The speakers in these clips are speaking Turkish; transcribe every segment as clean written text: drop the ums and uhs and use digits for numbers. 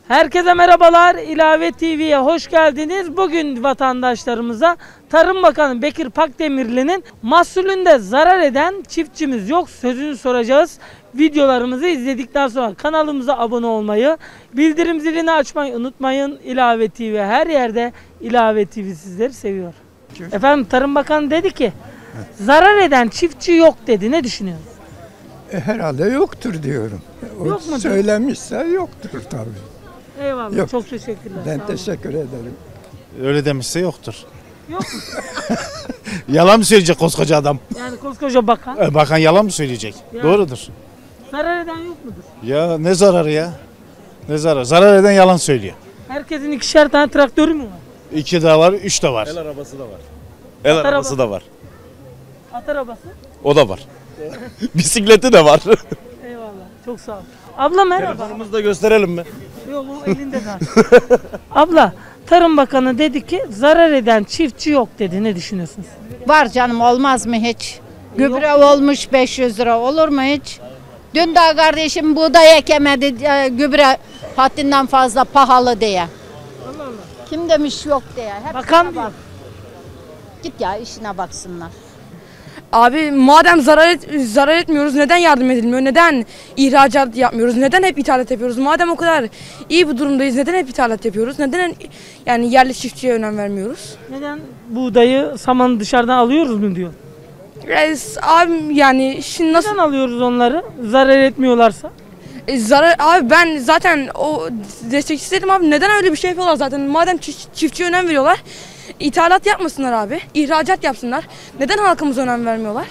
Herkese merhabalar. İlave TV'ye hoş geldiniz. Bugün vatandaşlarımıza Tarım Bakanı Bekir Pakdemirli'nin mahsulünde zarar eden çiftçimiz yok sözünü soracağız. Videolarımızı izledikten sonra kanalımıza abone olmayı, bildirim zilini açmayı unutmayın. İlave TV her yerde. İlave TV sizleri seviyor. Efendim Tarım Bakanı dedi ki zarar eden çiftçi yok dedi. Ne düşünüyorsunuz? Herhalde yoktur diyorum. Yok mu? Söylemişse yoktur tabii. Eyvallah. Yok. Çok teşekkürler. Ben Sağ olun. teşekkür ederim. Öyle demişse yoktur. Yok mu? Yalan mı söyleyecek koskoca adam? Yani koskoca bakan Bakan yalan mı söyleyecek? Ya. Doğrudur. zarar eden yok mudur? Ya ne zararı ya? Ne zararı? Zarar eden yalan söylüyor. Herkesin ikişer tane traktörü mü var? 2 de var, 3 de var. El arabası da var. El At arabası arabası. da var. At arabası. O da var. Bisikleti de var. Eyvallah. Çok sağ ol. Abla merhaba. Telefonumuzu da gösterelim mi? Yok o elinde zaten. Abla Tarım Bakanı dedi ki zarar eden çiftçi yok dedi. Ne düşünüyorsunuz? Var canım, olmaz mı hiç? Gübre olmuş 500 lira, olur mu hiç? Dün daha kardeşim buğday ekemedi, gübre haddinden fazla pahalı diye. Kim demiş yok diye. Hep Bakan bak. diyor. Git ya, işine baksınlar. Abi madem zarar etmiyoruz, neden yardım edilmiyor? Neden ihracat yapmıyoruz? Neden hep ithalat yapıyoruz? Madem o kadar iyi bir durumdayız, neden hep ithalat yapıyoruz? Neden yani yerli çiftçiye önem vermiyoruz? Neden buğdayı, samanı dışarıdan alıyoruz mu diyor. Abi yani şimdi nasıl Neden alıyoruz onları? Zarar etmiyorlarsa. zarar abi, ben zaten o destekçisiydim abi. Neden öyle bir şey yapıyorlar zaten? Madem çiftçiye önem veriyorlar, ithalat yapmasınlar abi. İhracat yapsınlar. Neden halkımıza önem vermiyorlar?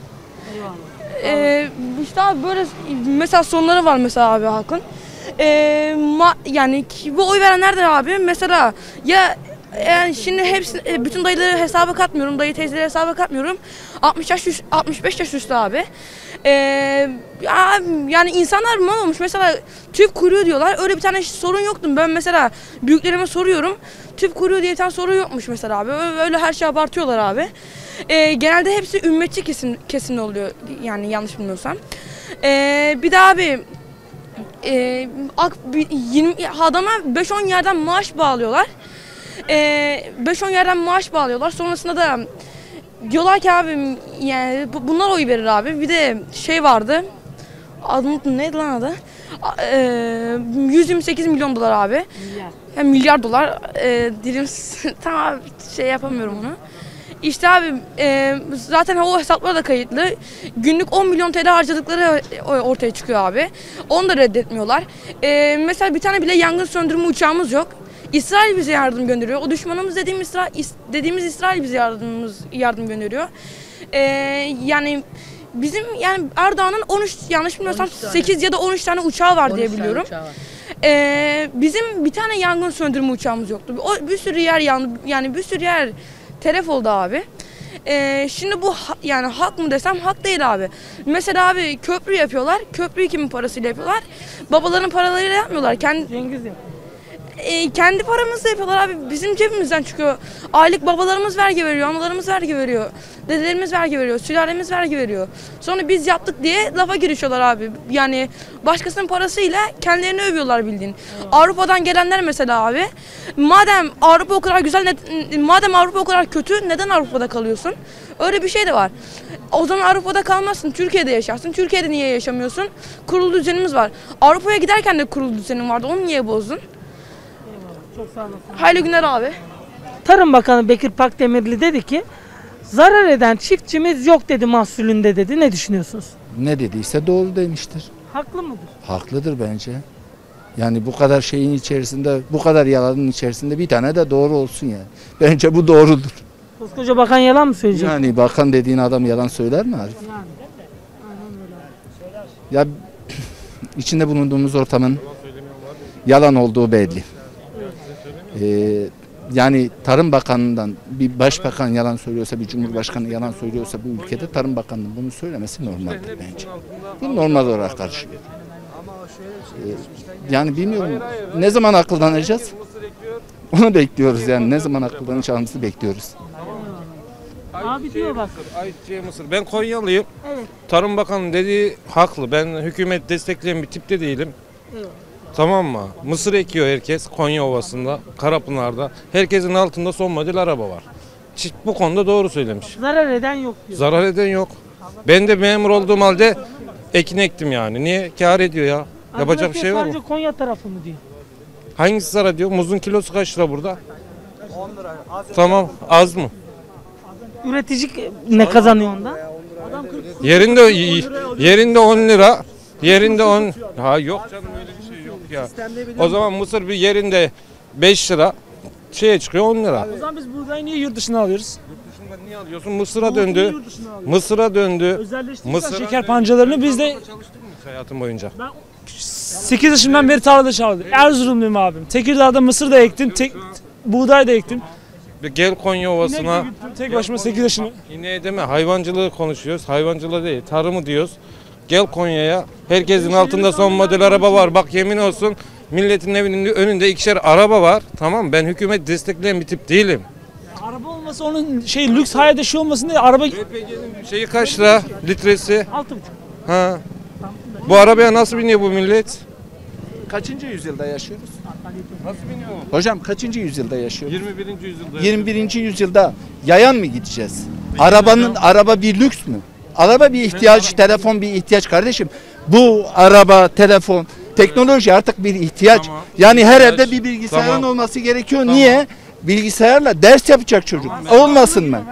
İşte abi böyle mesela sorunları var mesela abi halkın. Yani bu oy verenlerdir abi. Mesela ya yani şimdi hepsi bütün dayıları hesaba katmıyorum. Dayı teyzeleri hesaba katmıyorum. 65 yaş üstü abi. Yani insanlar mal olmuş. Mesela tüp kuruyor diyorlar. Öyle bir tane sorun yoktu. Ben mesela büyüklerime soruyorum. Tüp kuruyor diye bir tane sorun yokmuş mesela abi. Öyle her şey abartıyorlar abi. Genelde hepsi ümmetçi kesimli oluyor. Yani yanlış bilmiyorsam. Bir de abi 20 adama 5-10 yerden maaş bağlıyorlar. 5-10 yerden maaş bağlıyorlar. Sonrasında da diyorlar ki abi yani bunlar oy verir abi. Bir de şey vardı. Adını unuttum, neydi lan adı? 128 milyon dolar abi. Milyar. Hem milyar dolar. Dilim tam abi şey yapamıyorum onu. İşte abi zaten o hesaplar da kayıtlı. Günlük 10 milyon TL harcadıkları ortaya çıkıyor abi. Onu da reddetmiyorlar. Mesela bir tane bile yangın söndürme uçağımız yok. İsrail bize yardım gönderiyor. O düşmanımız dediğimiz İsrail bize yardım gönderiyor. Yani bizim yani Erdoğan'ın 13 yanlış bilmiyorsam 8 ya da 13 tane uçağı var diye biliyorum. Bizim bir tane yangın söndürme uçağımız yoktu. O bir sürü yer yandı. Yani bir sürü yer telef oldu abi. Şimdi bu yani hak mı desem hak değil abi. Mesela abi köprü yapıyorlar. Köprüyü kimin parasıyla yapıyorlar? Babaların paralarıyla yapmıyorlar. Cengiz yapıyor. Kendi paramızla yapıyorlar abi. Bizim cebimizden çıkıyor. Aylık babalarımız vergi veriyor, analarımız vergi veriyor. Dedelerimiz vergi veriyor, sülalemiz vergi veriyor. Sonra biz yaptık diye lafa girişiyorlar abi. Yani başkasının parasıyla kendilerini övüyorlar bildiğin. Avrupa'dan gelenler mesela abi. Madem Avrupa o kadar güzel, madem Avrupa o kadar kötü, neden Avrupa'da kalıyorsun? Öyle bir şey de var. O zaman Avrupa'da kalmazsın, Türkiye'de yaşarsın. Türkiye'de niye yaşamıyorsun? Kurulu düzenimiz var. Avrupa'ya giderken de kurulu düzenim vardı. Onu niye bozdun? Çok sağ olasın. Hayırlı günler abi. Tarım Bakanı Bekir Pakdemirli dedi ki zarar eden çiftçimiz yok dedi mahsulünde dedi. Ne düşünüyorsunuz? Ne dediyse doğru demiştir. Haklı mıdır? Haklıdır bence. Yani bu kadar şeyin içerisinde, bu kadar yalanın içerisinde bir tane de doğru olsun yani. Bence bu doğrudur. Koskoca bakan yalan mı söyleyecek? Yani bakan dediğin adam yalan söyler mi Arif? Yani. Ya içinde bulunduğumuz ortamın yalan olduğu belli. Yani Tarım Bakanı'ndan bir başbakan yalan söylüyorsa, bir cumhurbaşkanı yalan söylüyorsa bu ülkede Tarım Bakanı'nın bunu söylemesi normaldir bence. Bu normal olarak karşılıyor. Yani bilmiyorum ne zaman akıllanacağız? Onu bekliyoruz yani ne zaman akıllanacağımızı bekliyoruz. Abi diyor bak. Ayçiçeği Mısır. Ben Konyalıyım. Evet. Tarım Bakanı dediği haklı. Ben hükümet destekleyen bir tipte değilim. Evet. Tamam mı? Mısır ekiyor herkes Konya Ovası'nda, Karapınar'da. Herkesin altında son model araba var. Bu konuda doğru söylemiş. Zarar eden yok diyor. Zarar eden yok. Ben de memur olduğum halde ekin ektim yani. Niye? Kâr ediyor ya. Yapacak bir şey var mı? Sadece Konya tarafı mı diyor? Hangisi zarar ediyor? Muzun kilosu kaç lira burada? 10 lira. Tamam, az mı? Üretici ne kazanıyor ondan? Yerinde 10 lira. Yerinde 10. Ha yok canım, öyle bir şey yok ya. O zaman mısır bir yerinde 5 lira şeye çıkıyor 10 lira. O zaman biz buğdayı niye yurt dışına alıyoruz? Niye alıyorsun? Mısır'a döndü. Mısır'a döndü. Özelleştirirsen şeker pancarlarını biz de Çalıştın mı hiç hayatın boyunca? 8 yaşından beri tarlada çalıştım. Erzurumluyum abim. Tekirdağ'da mısır da ektim, buğday da ektim. Bir gel Konya Ovası'na. Tek başıma 8 yaşında. Yine deme, hayvancılığı konuşuyoruz. Hayvancılığı değil, tarımı diyoruz. Gel Konya'ya. Herkesin altında son model araba var. Bak yemin olsun milletin evinin önünde 2'şer araba var. Tamam, ben hükümet destekleyen bir tip değilim. Araba olması onun lüks hayat dışı olmasın diye araba... LPG'nin şeyi kaç lira litresi? 6,5. Ha. Bu arabaya nasıl biniyor bu millet? Kaçıncı yüzyılda yaşıyoruz? Nasıl biniyor? Hocam kaçıncı yüzyılda yaşıyoruz? 21. yüzyılda. 21. yüzyılda yayan mı gideceğiz? Araba bir lüks mü? Araba bir ihtiyaç, telefon bir ihtiyaç kardeşim. Bu araba, telefon, teknoloji artık bir ihtiyaç. Tamam. Yani her İhtiyaç. evde bir bilgisayarın Tamam. olması gerekiyor. Tamam. Niye? Bilgisayarla ders yapacak çocuk. Olmasın mı?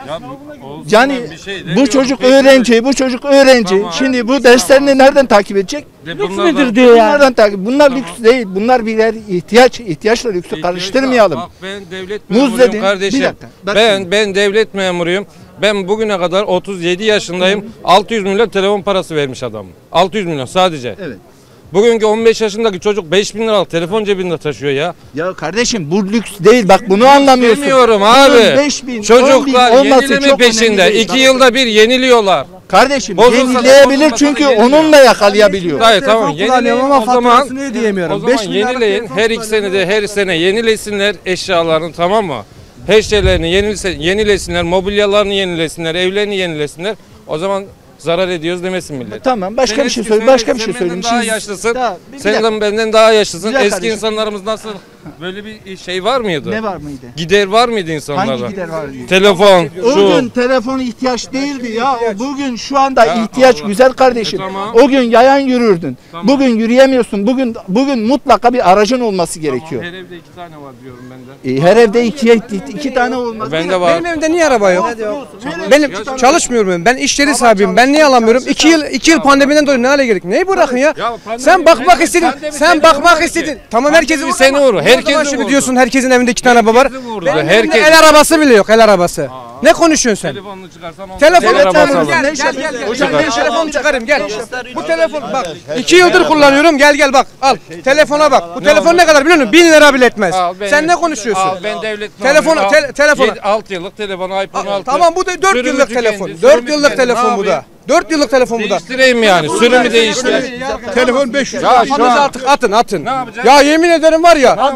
Yani bu çocuk öğrenci. Tamam. Şimdi bu derslerini nereden takip edecek? Lüks nedir diyor yani. Bunlardan takip. Bunlar lüks değil. Bunlar birer ihtiyaç. İhtiyaçla lüksü karıştırmayalım. Bak ben devlet Muz memuruyum dedin, kardeşim. bir dakika, bak Ben devlet memuruyum. Ben bugüne kadar 37 yaşındayım. 600 milyon telefon parası vermiş adamım. 600 milyon sadece. Evet. Bugünkü 15 yaşındaki çocuk 5000 liralık telefon cebinde taşıyor ya. Ya kardeşim bu lüks değil. Bak bunu anlamıyorsun. Demiyorum Bunun abi. 5.000, Çocuklar 10.000 olması yenileme çok peşinde. önemli değil. 2 yılda bir yeniliyorlar. Kardeşim Bozulsa da yenileyebilir bozulmasa çünkü da yeniliyor. onunla yakalayabiliyor. Hayır tamam yenileyin o zaman. ödeyemiyorum. O zaman yenileyin. Her 2 senede her sene yenilesinler eşyalarını, tamam mı? Her şeylerini yenilesinler, mobilyalarını yenilesinler, evlerini yenilesinler. O zaman zarar ediyoruz demesin millet. Tamam başka Sen bir şey eski- söyle. Başka bir sen şey benden söyleyeyim. daha Siz- yaşlısın. Daha- bir Sen dakika. de benden daha yaşlısın. Güzel Eski kardeşim. insanlarımız nasıl? Böyle bir şey var mıydı? Ne var mıydı? Gider var mıydı insanlarda? Hangi gider var diyor. Telefon, O şu. gün telefon ihtiyaç değildi ya. Bugün şu anda Ya ihtiyaç Allah. güzel kardeşim. Tamam. O gün yayan yürürdün. Tamam. Bugün yürüyemiyorsun. Bugün mutlaka bir aracın olması gerekiyor. Her evde 2 tane var diyorum ben de. Her evde iki tane olmaz. Bende var. Benim evimde niye araba yok? Benim çalışmıyorum ben. İş yeri sahibiyim. Ben niye alamıyorum? 2 yıl pandemiden dolayı ne hale gerek? Neyi bırakın ya? Sen bakmak istedin. Sen bakmak istedin. Tamam herkesin bir seni vurur. Herkesi şimdi vurdu. diyorsun herkesin evinde 2 tane araba var. Herkesi vurdu. Benim evimde Herkes. el arabası bile yok, el arabası. Ne konuşuyorsun sen? Telefonunu çıkarsan on Telefonu tane arabası çıkarım. alır. Gel. Hocam ben telefonu çıkarayım gel. Bu telefon bak 2 yıldır kullanıyorum. Gel bak. Al. Telefona bak. Bu telefon ne kadar biliyor musun? 1000 lira bile etmez. Sen ne konuşuyorsun? Ben devlet Telefonu, telefonu. 6 yıllık telefon, iPhone 6. Tamam bu da 4 Sürümcü yıllık telefon. kendi, 4 sürümcü yıllık kendi. telefon Ne bu da. yapayım? 4 yıllık telefon bu da. Değiştireyim yani. Sürümü değiştir. Telefon 500. Ya şu Kafanızı an- artık atın. Ne yapacaksın? Ya yemin ederim var ya.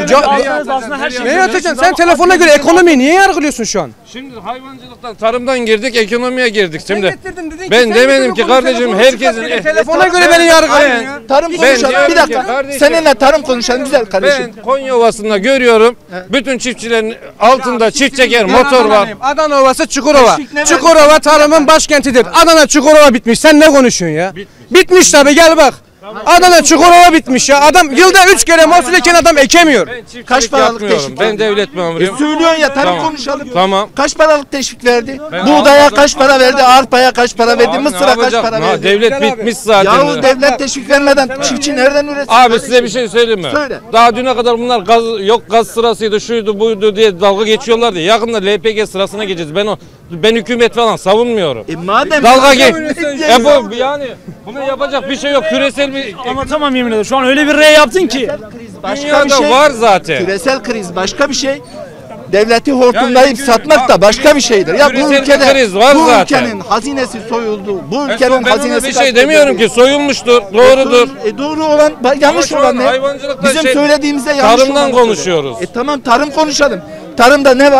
Neye atacaksın? Sen telefonuna göre ekonomiyi niye yargılıyorsun şu an? Şimdi hayvancılıktan, tarımdan girdik, ekonomiye girdik şimdi. getirdin, dedin ki Ben sen demedim bir ki telefonu kardeşim çıkart herkesin dedin. Telefona göre beni yargılayın ya. Tarım Ben konuşalım. diyorum Bir ki dakika. kardeşim- Seninle tarım konuşalım güzel kardeşim. Ben Konya Ovası'nda görüyorum. Bütün çiftçilerin altında çift çeker motor var. Adana Ovası Çukurova. Teşvik ne Çukurova tarımın başkentidir. Adana Çukurova bitmiş. Sen ne konuşuyorsun ya? Bitmiş tabii gel bak. Adana Çukurova bitmiş ya. Adam yılda 3 kere mahsul eken adam ekemiyor. Ben çiftçilik Kaç paralık yapmıyorum. teşvik Ben devlet memuruyum. Söylüyorsun ya tarım Tamam. konuşalım. Tamam. Kaç paralık teşvik verdi? Ben Buğdaya almadım. kaç para verdi? Arpaya kaç para verdi? Abi ne Mısıra kaç yapacak? para Ha, verdi? devlet bitmiş zaten. Yahu devlet teşvik vermeden çiftçi nereden üretsin? Abi size bir şey söyleyeyim mi? Söyle. Daha düne kadar bunlar gaz sırasıydı, şuydu, buydu diye dalga geçiyorlardı. Yakında LPG sırasına geçeceğiz. Ben hükümet falan savunmuyorum. Madem Dalga geç. Bu yani buna yapacak bir şey yok. Küresel bir Ama tamam yemin ederim şu an öyle bir R yaptın ki. başka bir dünyada şey. var zaten. Küresel kriz başka bir şey. Devleti hortumlayıp satmak da başka bir şeydir. Ya bu Küresel ülkede kriz var bu zaten. ülkenin hazinesi soyuldu. Bu Ben ülkenin ona hazinesi bir şey kaçtı. demiyorum ki, soyulmuştur, doğrudur. Doğru olan yanlış şu olan an ne? hayvancılıkta Bizim şey- söylediğimizde yanlış Tarımdan olan konuşuyoruz. Tamam tarım konuşalım. Tarımda ne var?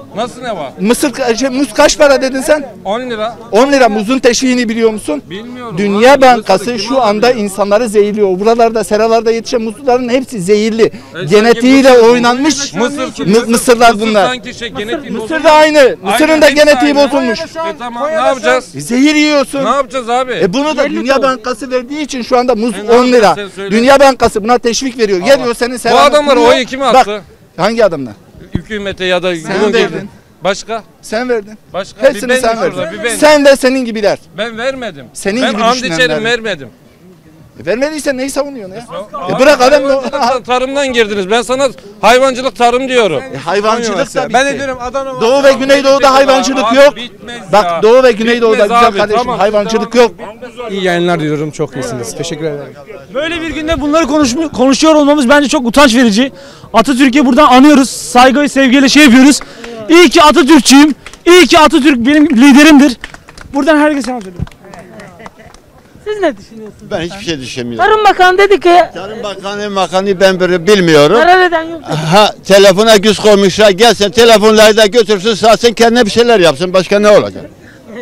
Nasıl ne var? Muz kaç para dedin sen? 10 lira. 10 lira muzun teşviğini biliyor musun? Bilmiyorum. Dünya Abi, Bankası Mısır'ı şu kim anda alıyor? insanları zehirliyor. Buralarda, seralarda yetişen muzların hepsi zehirli. sanki Genetiğiyle Mısır- oynanmış Mısır- mısırlar Mısır bunlar. sanki genetiği Mısır bozulmuş. da aynı. Mısırın da hepsi genetiği aynı. bozulmuş. Tamam ne yapacağız? Zehir yiyorsun. Ne yapacağız abi? Bunu da Dünya Bankası verdiği için şu anda muz ne 10 lira. yapacaksın söyle. Dünya Bankası buna teşvik veriyor. Geliyor senin Bu seranı adamlar kuruyor. oyu kime Bak, attı? hangi adamlar? Hükümete ya da Sen bunun verdin. gibi. Başka? Sen verdin. Başka? Hepsini Bir sen ben şurada, verdin. bir ben. Sen ve senin gibiler. Ben vermedim. Senin ben gibi and düşünenler. içerim vermedim. Vermediysen neyi savunuyorsun ya? Abi, Bırak adam hayvancılıktan, tarımdan girdiniz. Ben sana hayvancılık tarım diyorum. hayvancılık da Ben de bitti. diyorum Adana Doğu ve Güneydoğu'da hayvancılık Abi, yok. bitmez Bak ya. Doğu ve Güneydoğu'da Bitmez güzel abi, kardeşim tamam. hayvancılık yok. iyi yayınlar diliyorum. Çok iyisiniz. Teşekkür ederim. Böyle bir günde bunları konuşuyor olmamız bence çok utanç verici. Atatürk'ü buradan anıyoruz. Saygı sevgiyle şey yapıyoruz. İyi ki Atatürkçüyüm. İyi ki Atatürk benim liderimdir. Buradan herkese selam söylüyorum. Siz ne düşünüyorsunuz? Ben hiçbir şey düşünmüyorum. Tarım Bakanı dedi ki Tarım Bakanı ben böyle bilmiyorum. zarar eden yok dedi. Ha telefona göz koymuşlar gelsin telefonları da götürsün satsın kendine bir şeyler yapsın başka ne olacak?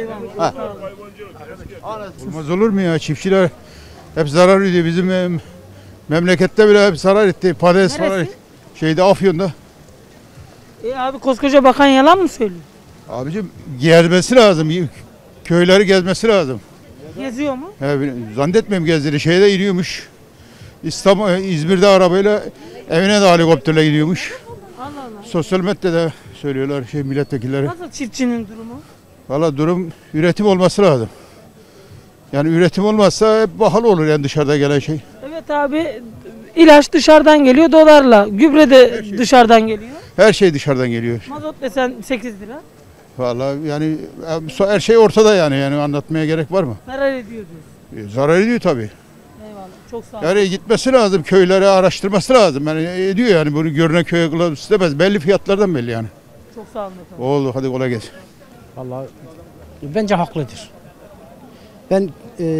Olmaz olur mu ya? Çiftçiler hep zarar ediyor. Bizim memlekette bile hep zarar etti. Patates Neresi? zarar etti. Şeyde Afyon'da. Abi koskoca bakan yalan mı söylüyor? Abicim gezmesi lazım. Köyleri gezmesi lazım. Geziyor mu? Zannetmiyorum gezdiğini. Şeyde iniyormuş. İzmir'de arabayla evine de helikopterle gidiyormuş. Allah Allah. Sosyal medyada söylüyorlar milletvekilleri. Nasıl çiftçinin durumu? Valla durum üretim olması lazım. Yani üretim olmazsa hep pahalı olur yani dışarıda gelen şey. Evet abi, ilaç dışarıdan geliyor dolarla. Gübre de dışarıdan geliyor. Her şey dışarıdan geliyor. Mazot desen 8 lira. Valla yani her şey ortada yani anlatmaya gerek var mı? Zarar ediyor diyorsun. Zarar ediyor tabii. Eyvallah. Çok sağ ol. Yani gitmesi lazım köylere araştırması lazım. Yani ediyor yani bunu görünen köye kılavuz istemez. Belli fiyatlardan belli yani. Çok sağ olun efendim. Oldu hadi kolay gelsin. Vallahi bence haklıdır. Ben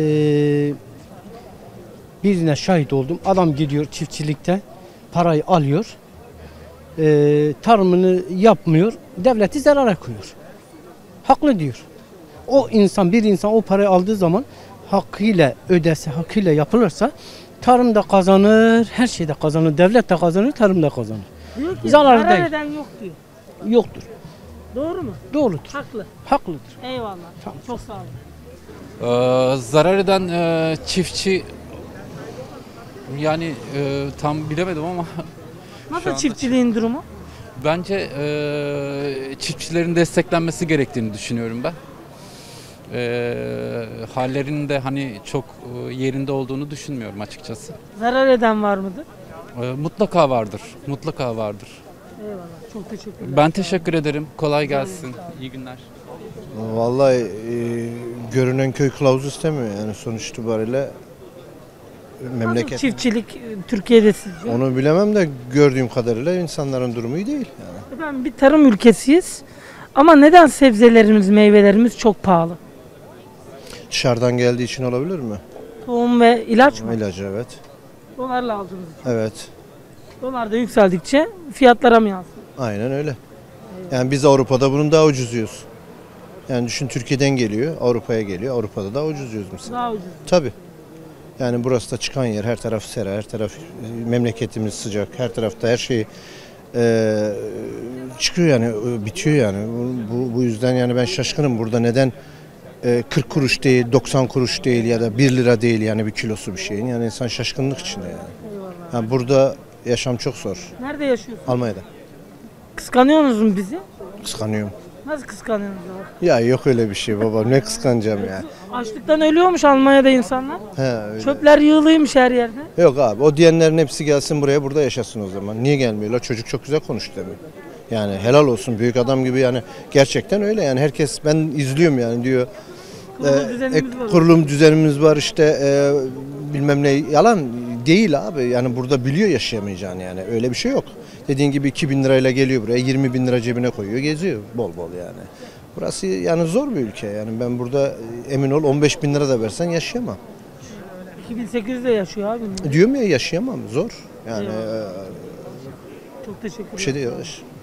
birine şahit oldum. Adam gidiyor çiftçilikte parayı alıyor. Tarımını yapmıyor. Devleti zarara koyuyor. Haklı diyor. Bir insan o parayı aldığı zaman hakkıyla ödese, hakkıyla yapılırsa tarım da kazanır, her şeyde kazanır. Devlet de kazanır, tarım da kazanır. Diyor ki Zarar zarar değil. eden yok diyor. Yoktur. Doğru mu? Doğrudur. Haklı. Haklıdır. Eyvallah. Çok sağ olun. Zarar eden çiftçi yani tam bilemedim ama Nasıl anda- çiftçiliğin durumu? bence çiftçilerin desteklenmesi gerektiğini düşünüyorum ben. Hallerinin de hani çok yerinde olduğunu düşünmüyorum açıkçası. Zarar eden var mıdır? Mutlaka vardır. Mutlaka vardır. Eyvallah. Çok teşekkürler. Ben teşekkür ederim. Kolay gelsin. İyi günler. Vallahi görünen köy kılavuzu istemiyor yani sonuç itibariyle Nasıl memleket. çiftçilik Türkiye'de sizce? Onu bilemem de gördüğüm kadarıyla insanların durumu iyi değil. Yani. Efendim bir tarım ülkesiyiz. Ama neden sebzelerimiz, meyvelerimiz çok pahalı? Dışarıdan geldiği için olabilir mi? Tohum ve ilaç mı? İlacı evet. Dolarla aldınız. Evet. Dolar da yükseldikçe fiyatlara mı yansıyor? Aynen öyle. Yani biz Avrupa'da bunun daha ucuzuyuz. Yani düşün Türkiye'den geliyor, Avrupa'ya geliyor. Avrupa'da daha ucuzuyuz mesela. Daha ucuz. Tabii. Yani burası da çıkan yer, her taraf sera, her taraf memleketimiz sıcak, her tarafta her şey çıkıyor yani, bitiyor yani. Bu yüzden yani ben şaşkınım burada neden 40 kuruş değil, 90 kuruş değil ya da 1 lira değil yani bir kilosu bir şeyin. Yani insan şaşkınlık içinde yani. Eyvallah. Yani burada yaşam çok zor. Nerede yaşıyorsunuz? Almanya'da. Kıskanıyorsunuz mu bizi? Kıskanıyorum. Nasıl kıskanıyorsunuz abi? Ya yok öyle bir şey baba, ne kıskanacağım ya. Açlıktan ölüyormuş Almanya'da insanlar. He, öyle. Çöpler yığılıymış her yerde. Yok abi o diyenlerin hepsi gelsin buraya burada yaşasın o zaman. Niye gelmiyorlar? Çocuk çok güzel konuştu demin. Yani helal olsun büyük adam gibi yani gerçekten öyle yani herkes ben izliyorum yani diyor. Kurulum düzenimiz var işte bilmem ne yalan değil abi yani burada biliyor yaşayamayacağını yani öyle bir şey yok. Dediğin gibi 2000 lirayla geliyor buraya 20 bin lira cebine koyuyor geziyor bol bol yani. Burası yani zor bir ülke yani ben burada emin ol 15 bin lira da versen yaşayamam. 2800'de yaşıyor abi. Diyorum ya yaşayamam zor yani Çok teşekkür ederim. bir şey değil.